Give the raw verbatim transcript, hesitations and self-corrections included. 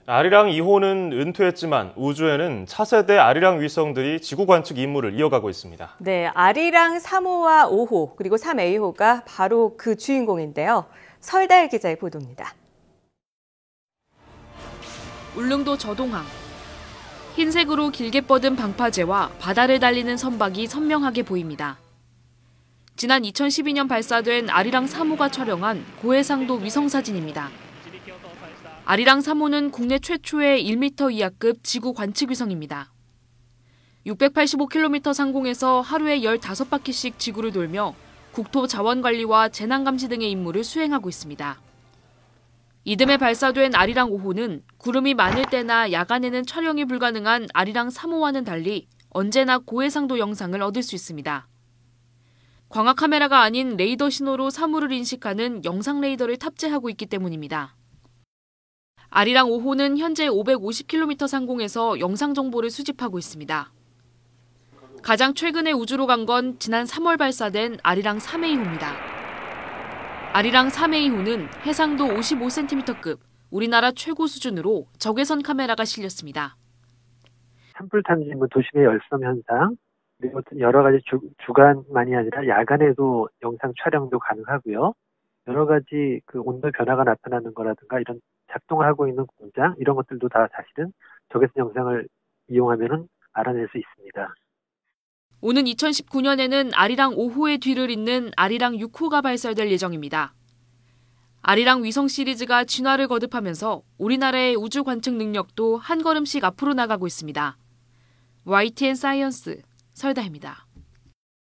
아리랑 이 호는 은퇴했지만 우주에는 차세대 아리랑 위성들이 지구 관측 임무를 이어가고 있습니다. 네, 아리랑 삼 호와 오 호 그리고 삼 에이호가 바로 그 주인공인데요. 설다혜 기자의 보도입니다. 울릉도 저동항. 흰색으로 길게 뻗은 방파제와 바다를 달리는 선박이 선명하게 보입니다. 지난 이천십이 년 발사된 아리랑 삼 호가 촬영한 고해상도 위성사진입니다. 아리랑 삼 호는 국내 최초의 일 미터 이하급 지구 관측 위성입니다. 육백팔십오 킬로미터 상공에서 하루에 열다섯 바퀴씩 지구를 돌며 국토 자원 관리와 재난 감시 등의 임무를 수행하고 있습니다. 이듬해 발사된 아리랑 오 호는 구름이 많을 때나 야간에는 촬영이 불가능한 아리랑 삼 호와는 달리 언제나 고해상도 영상을 얻을 수 있습니다. 광학 카메라가 아닌 레이더 신호로 사물을 인식하는 영상 레이더를 탑재하고 있기 때문입니다. 아리랑 오 호는 현재 오백오십 킬로미터 상공에서 영상 정보를 수집하고 있습니다. 가장 최근에 우주로 간 건 지난 삼월 발사된 아리랑 삼 에이호입니다. 아리랑 삼 에이호는 해상도 오십오 센티미터급, 우리나라 최고 수준으로 적외선 카메라가 실렸습니다. 산불 탐지, 뭐 도심의 열섬 현상, 그리고 여러 가지 주, 주간만이 아니라 야간에도 영상 촬영도 가능하고요. 여러 가지 그 온도 변화가 나타나는 거라든가 이런 작동을 하고 있는 공장 이런 것들도 다 사실은 적외선 영상을 이용하면은 알아낼 수 있습니다. 오는 이천십구 년에는 아리랑 오 호의 뒤를 잇는 아리랑 육 호가 발사될 예정입니다. 아리랑 위성 시리즈가 진화를 거듭하면서 우리나라의 우주 관측 능력도 한 걸음씩 앞으로 나가고 있습니다. 와이티엔 사이언스 설다혜입니다.